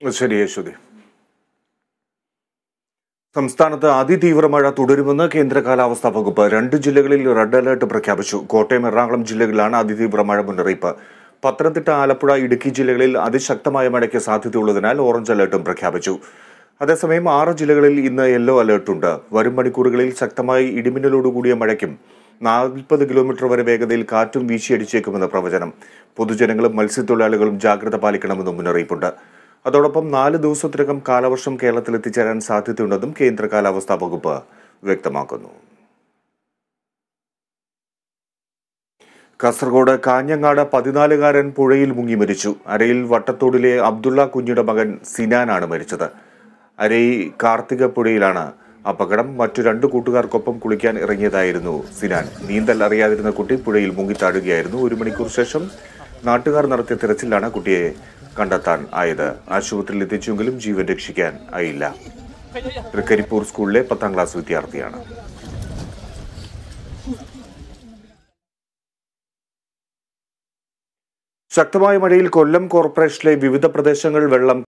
ശരി യേശുദി. സംസ്ഥാനത്ത് അതിതീവ്ര മഴ തുടരുമെന്ന് കേന്ദ്ര കാലാവസ്ഥാ വകുപ്പ്. 2 ജില്ലകളിൽ റെഡ് അലർട്ട് പ്രഖ്യാപിച്ചു. കോട്ടയം, എറണാകുളം ജില്ലകളിലാണ് അതിതീവ്ര മഴ മുന്നറിയിപ്പ്. പത്തനംതിട്ട, ആലപ്പുഴ, ഇടുക്കി ജില്ലകളിൽ അതിശക്തമായ മഴയ്ക്ക് സാധ്യതയുള്ളതിനാൽ ഓറഞ്ച് അലർട്ടും പ്രഖ്യാപിച്ചു. അതേസമയം 6 ജില്ലകളിൽ ഇന്ന് യെല്ലോ അലർട്ടുണ്ട്. വരും മണിക്കൂറുകളിൽ ശക്തമായി ഇടിമിന്നലോടുകൂടിയ മഴയ്ക്കും 40 കിലോമീറ്റർ വരെ വേഗതയിൽ കാറ്റും വീശിയടിച്ചേക്കുമെന്ന് പ്രവചനം. പൊതുജനങ്ങളും മത്സ്യത്തൊഴിലാളികളും ജാഗ്രത പാലിക്കണമെന്നും മുന്നറിയിപ്പുണ്ട്. അതോടൊപ്പം 4 ദിവസത്തിനകം കാലവർഷം കേരളത്തിൽ എത്തിച്ചേരാൻ സാധ്യതയുണ്ടെന്നും കേന്ദ്ര കാലാവസ്ഥാ വകുപ്പ് വ്യക്തമാക്കുന്നു. കാസർഗോഡ് കാഞ്ഞങ്ങാട് 14-കാരൻ പുഴയിൽ മുങ്ങി മരിച്ചു. അരയിൽ വട്ടത്തോടിലെ അബ്ദുള്ള കുഞ്ഞിയുടെ മകൻ സിനാനാണ് മരിച്ചത്. അരൈ കാർത്തിക പുഴയിലാണ് അപകടം. മറ്റു 2 കൂട്ടുകാർക്കൊപ്പം കുളിക്കാൻ ഇറങ്ങിയതായിരുന്നു സിനാൻ. നീന്തൽ അറിയാതിരുന്ന കുട്ടി പുഴയിൽ മുങ്ങിത്താഴുകയായിരുന്നു. 1 മണിക്കൂർ ശേഷം നാട്ടുകാർ നടത്തിയ തിരച്ചിലാണ് കുട്ടിയെ കണ്ടെത്താൻ ആയത്. ആശുപത്രിയിൽ എത്തിച്ചെങ്കിലും ജീവൻ രക്ഷിക്കാൻ ആയില്ല. തൃക്കരിപ്പൂർ സ്കൂളിലെ 10ാം ക്ലാസ് വിദ്യാർത്ഥിയാണ്. ശക്തമായ മഴയിൽ കൊല്ലം കോർപ്പറേഷനിലെ വിവിധ പ്രദേശങ്ങൾ വെള്ളം